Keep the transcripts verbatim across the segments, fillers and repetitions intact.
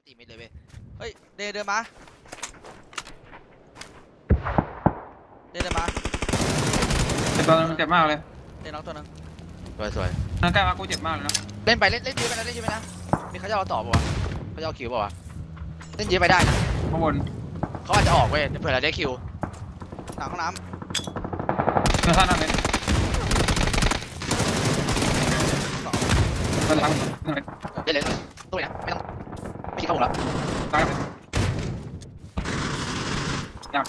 ตีมิดเลยเว้ยเฮ้ยเดเดินมาเดเดินมาเจ็บตัวนึงเจ็บมากเลยเดน้องตัวนึงสวยสวยนั่นใกล้มากูเจ็บมากเลยนะเล่นไปเล่นเล่นยืดไปนะเล่นยืดไปนะมีเขาจะเอาต่อป่ะวะเขาจะเอาคิวป่ะวะเล่นยืดไปได้นะข้างบนเขาอาจจะออกเว้ยเผื่อเราได้คิวหลังห้องน้ำเนื้อท่านั่งเลยนั่งหลังนั่งเลยเล่นเลยตัวนี้นะไม่ต้องไม่คิดเข้าหมดแล้วตายไปยัง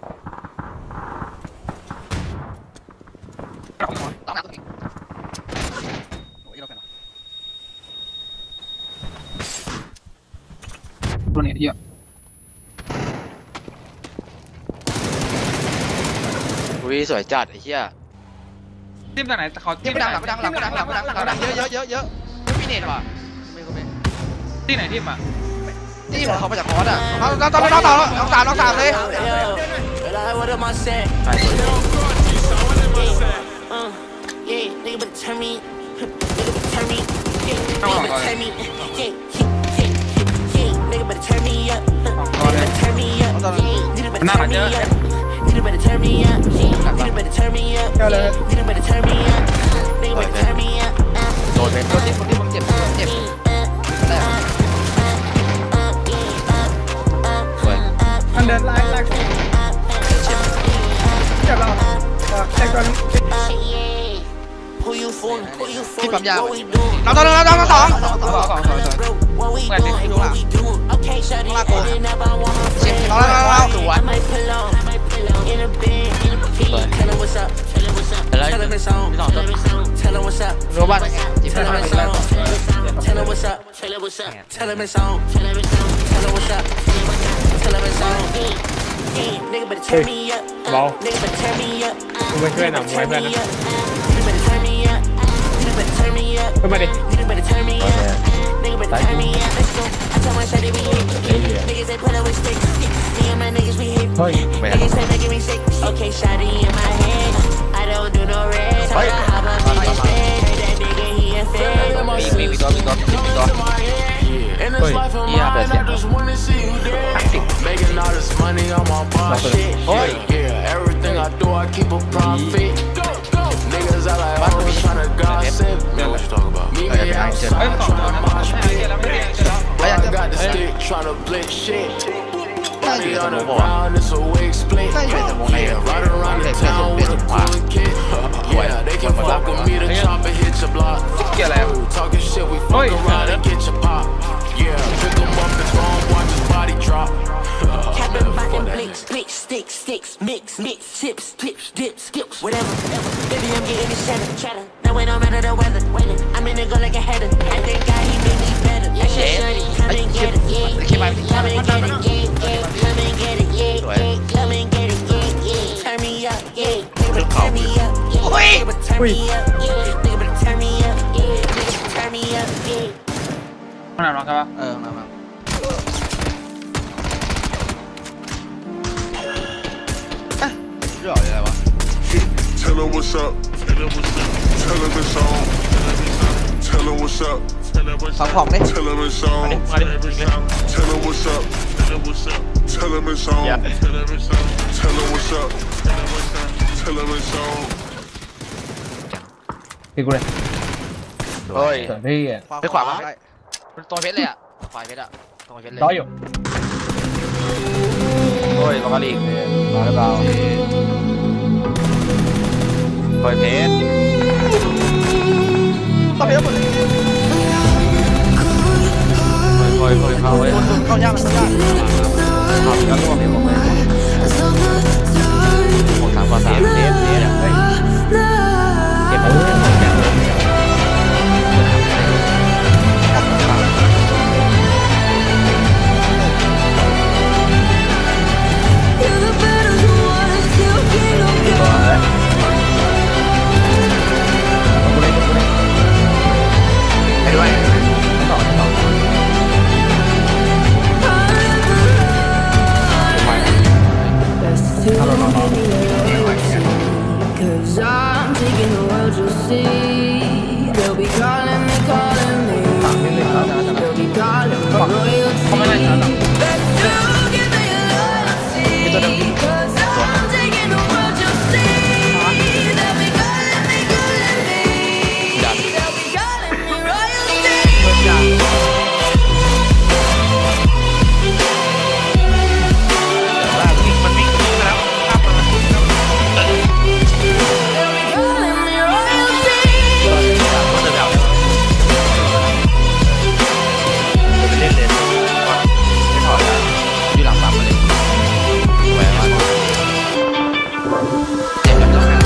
ต้องน้ำตัวนี้โอ้ยเราเป็นตัวนี้เยอะอุ้ยสวยจัดไอ้เหี้ยทีมจากไหนเขาทีมดังหลังดังหลังดังหลังดังหลังดังเยอะเยอะเยอะเยอะไม่มีเน็ตว่ะไม่ก็ไม่ที่ไหนทีมอ่ะที่เขามาจากคอร์สอ่ะเราเราต้องเราต้องเราสามเราสามเลยน่ารักเยอะโดนไปคนที่คนที่ผมเจ็บเจ็บอันเดินไล่ไล่เจ็บเราแตกก่อนที่ปั๊มยาวเราต้องเราต้องสองสองสองสองสองเหมือนที่ดูอ่ะมาโกเจ็บเราเราเราสวนแล้วพี่สองตัวรู้บ้านจีบได้ไหมเบากูไปช่วยหนังมวยเพื่อนนะขึ้นมาดิเฮ้ยไม่ได้มีมีมีตัวมีตัวมีตัวเฮ้ยเหี้ยเปิดเสียงโอ้ยบ้านกูมีเดี๋ยวเราจะไปอ่านเจอแล้วแล้วอยากจะเฮ้ยน่าอยู่ในสมองบ่น่าอยู่ในสมองไหนเด็กเพื่อนเด็กเด็กสุดขวาป่วยป่วยหมดแล้วเกี่ยวอะไรเฮ้ย Cabin button blinks, split sticks, sticks, mix, mix, chips, clips, dips, skips, whatever. Baby, I'm getting this cheddar, cheddar. Now when I'm out of the weather, I'm in the go like a header. I think God he made me better. I should shut it, come and get it, yeah. Come and get it, yeah, yeah. Come and get it, yeah, yeah. Come and get it, yeah, yeah. Turn me up, yeah. Nigga, turn me up, yeah. Nigga, turn me up, yeah. Nigga, turn me up, yeah. Nigga, turn me up, yeah. ขนาดน้องใช่ปะเออมามาเรื่องอะไรวะ Tell him what's up. Tell him it's on. Tell him what's up. สองของเลย Tell him it's on. Tell him what's up. Tell him it's on. Tell him what's up. Tell him it's on. พี่กูเลยเฮ้ยพี่อ่ะไปขวามาได้ตัวเพชรเลยอ่ะขวาเพชรอ่ะตัวเพชรเลยร้อยอยู่โอ้ยบังกะลีมาหรือเปล่าคอยเพชรตัวเพชรหมดเลยคอยคอยเข้าเว้ยเข้ายากมันเข้ายากเข้าแล้วร่วงเลยผมเลยหมดสามกว่าสามเพชรเพชรอ่ะเฮ้ยเก็บไปเลยเขาไม่ได้ชาร์จหรอกมีตัวเดิมที่ตัวมันวิ่งวิ่งมาแล้วข้ามมาเล่นเลยไม่ถอดแล้วอยู่หลังปั๊มมาเลยแหวนว่าเจ็บแบบนั้น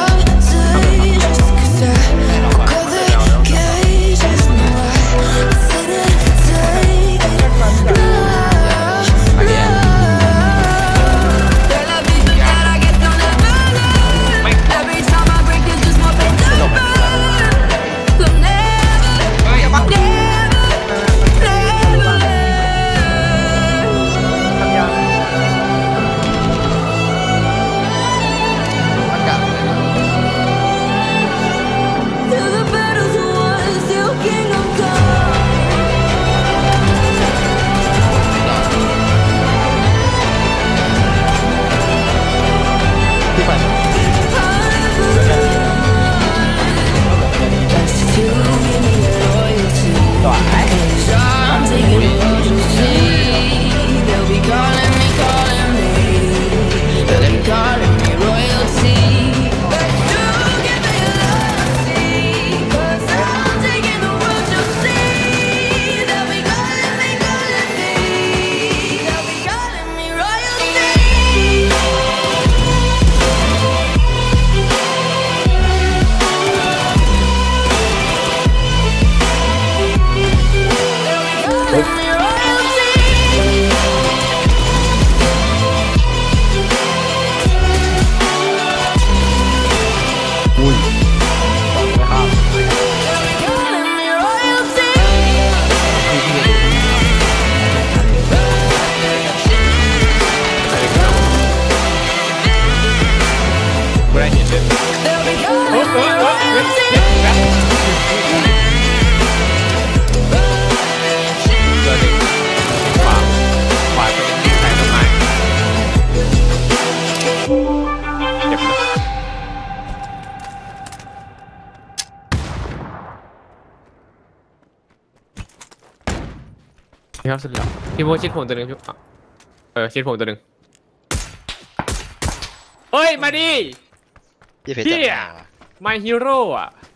ครับสุดแล้วพี่โมชิดผมตัวหนึ่งพี่เออชิดผมตัวหนึ่งเฮ้ยมาดิพี่เพชรพี่จัดอะ My Hero อ่ะ